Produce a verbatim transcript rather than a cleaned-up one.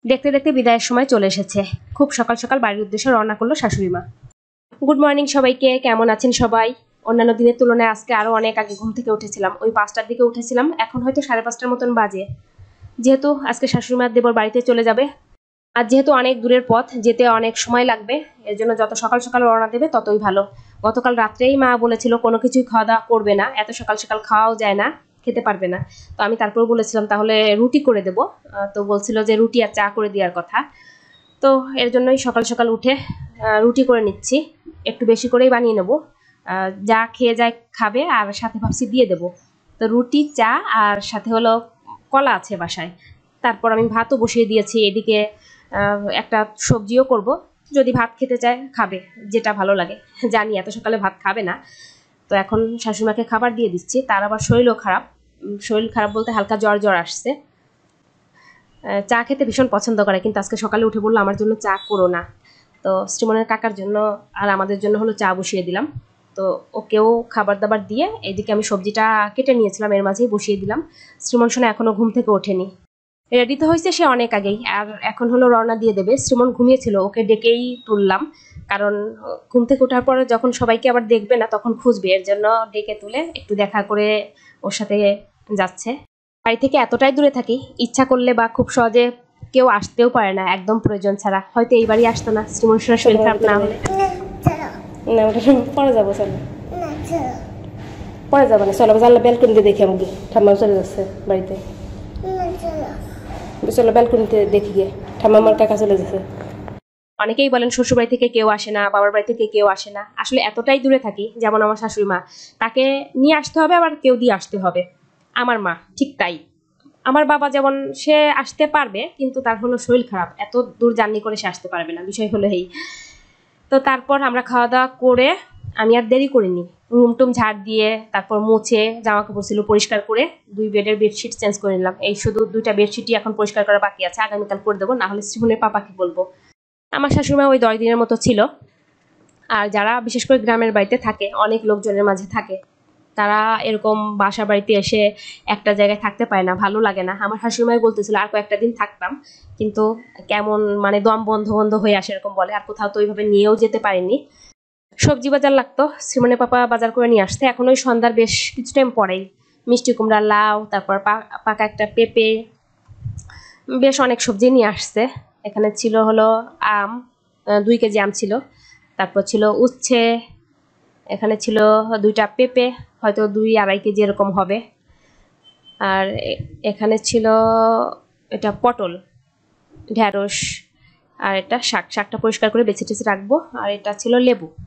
দেখতে দেখতে বিদায়ের সময় চলে এসেছে। খুব সকাল সকাল বাড়ির উদ্দেশ্যে রওনা করলো শাশুড়ি মা। গুড মর্নিং সবাইকে, কেমন আছেন সবাই? অন্যান্য দিনের তুলনায় আজকে আরো অনেক আগে ঘুম থেকে উঠেছিলাম। ওই পাঁচটার দিকে উঠেছিলাম, এখন হয়তো সাড়ে পাঁচটার মতন বাজে। যেহেতু আজকে শাশুড়ি মার দেবর বাড়িতে চলে যাবে, আর যেহেতু অনেক দূরের পথ, যেতে অনেক সময় লাগবে, এর জন্য যত সকাল সকাল রওনা দেবে ততই ভালো। গতকাল রাত্রেই মা বলেছিল কোনো কিছুই খাওয়া দাওয়া করবে না, এত সকাল সকাল খাওয়াও যায় না, খেতে পারবে না। তো আমি তারপর বলেছিলাম তাহলে রুটি করে দেবো, তো বলছিল যে রুটি আর চা করে দেওয়ার কথা। তো এর জন্যই সকাল সকাল উঠে রুটি করে নিচ্ছি, একটু বেশি করেই বানিয়ে নেব, যা খেয়ে যায় খাবে, আর সাথে ভাবছি দিয়ে দেবো। তো রুটি, চা আর সাথে হলো কলা আছে বাসায়। তারপর আমি ভাতও বসিয়ে দিয়েছি, এদিকে একটা সবজিও করব, যদি ভাত খেতে চায় খাবে, যেটা ভালো লাগে। জানি এত সকালে ভাত খাবে না, তো এখন শাশুড়িমাকে খাবার দিয়ে দিচ্ছি। তার আবার শরীরও খারাপ, শরীর খারাপ বলতে হালকা জ্বর জ্বর আসছে। চা খেতে ভীষণ পছন্দ করে, কিন্তু আজকে সকালে উঠে বললো আমার জন্য চা করো না। তো শ্রীমনের কাকার জন্য আর আমাদের জন্য হলো চা বসিয়ে দিলাম। তো ওকেও খাবার দাবার দিয়ে এদিকে আমি সবজিটা কেটে নিয়েছিলাম, এর মাঝেই বসিয়ে দিলাম। শ্রীমন শোনা এখনো ঘুম থেকে ওঠেনি, রেডি তো হয়েছে সে অনেক আগেই, আর এখন হলো রওনা দিয়ে দেবে। শ্রীমন ঘুমিয়েছিল, ওকে ডেকেই তুললাম, কারণ ঘুম থেকে ওঠার পরে যখন সবাইকে আবার দেখবে না তখন খুঁজবে, এর জন্য ডেকে তুলে একটু দেখা করে ওর সাথে যাচ্ছে। বাড়ি থেকে এতটাই দূরে থাকি, ইচ্ছা করলে বা খুব সহজে কেউ আসতেও পারে না, একদম প্রয়োজন ছাড়া। হয়তো এই বাড়ি আসতো না শ্রীমন শোনার শরীর খারাপ না হলে। না ওটা পরে যাবো, চলো পরে যাবো না, চলো জানলা ব্যালকনিতে দেখি আমাকে ঠাম্মা চলে যাচ্ছে বাড়িতে। চলো ব্যালকনিতে দেখি গিয়ে, ঠাম্মা আমার কাকা চলে যাচ্ছে। অনেকেই বলেন শ্বশুর বাড়ি থেকে কেউ আসে না, বাবার বাড়ি থেকে কেউ আসে না। আসলে এতটাই দূরে থাকি, যেমন আমার শাশুড়ি মা, তাকে নিয়ে আসতে হবে, আবার কেউ দিয়ে আসতে হবে। আমার মা ঠিক তাই। আমার বাবা যেমন সে আসতে পারবে, কিন্তু তার হলো শরীর খারাপ, এত দূর জার্নি করে সে আসতে পারবে না, বিষয় হলো এই। তো তারপর আমরা খাওয়া দাওয়া করে আমি আর দেরি করিনি, রুম টুম ঝাড় দিয়ে তারপর মুছে জামা কাপড় ছিল পরিষ্কার করে দুই বেডের বেডশিট চেঞ্জ করে নিলাম। এই শুধু দুইটা বেডশিটই এখন পরিষ্কার করা বাকি আছে, আগামীকাল করে দেবো, না হলে শ্রীমনের পাপাকে বলবো। আমার শাশুড়িমা ওই দশ দিনের মতো ছিল। আর যারা বিশেষ করে গ্রামের বাড়িতে থাকে, অনেক লোকজনের মাঝে থাকে, তারা এরকম বাসা বাড়িতে এসে একটা জায়গায় থাকতে পারে না, ভালো লাগে না। আমার শাশুড়িমাই বলতেছিল আর কয়েকটা দিন থাকতাম, কিন্তু কেমন মানে দম বন্ধ বন্ধ হয়ে আসে এরকম বলে, আর কোথাও তো ওইভাবে নিয়েও যেতে পারিনি। সবজি বাজার লাগতো, শ্রীমনের পাপা বাজার করে নিয়ে আসতে। এখন ওই সন্ধ্যার বেশ কিছু টাইম পরেই মিষ্টি কুমড়া, লাউ, তারপর পাকা একটা পেঁপে, বেশ অনেক সবজি নিয়ে আসছে। এখানে ছিল হলো আম, দুই কেজি আম ছিল, তারপর ছিল উচ্ছে, এখানে ছিল দুইটা পেঁপে, হয়তো দুই আড়াই কেজি এরকম হবে। আর এখানে ছিল এটা পটল, ঢ্যাঁড়স, আর এটা শাক, শাকটা পরিষ্কার করে বেছে টেছে রাখবো। আর এটা ছিল লেবু,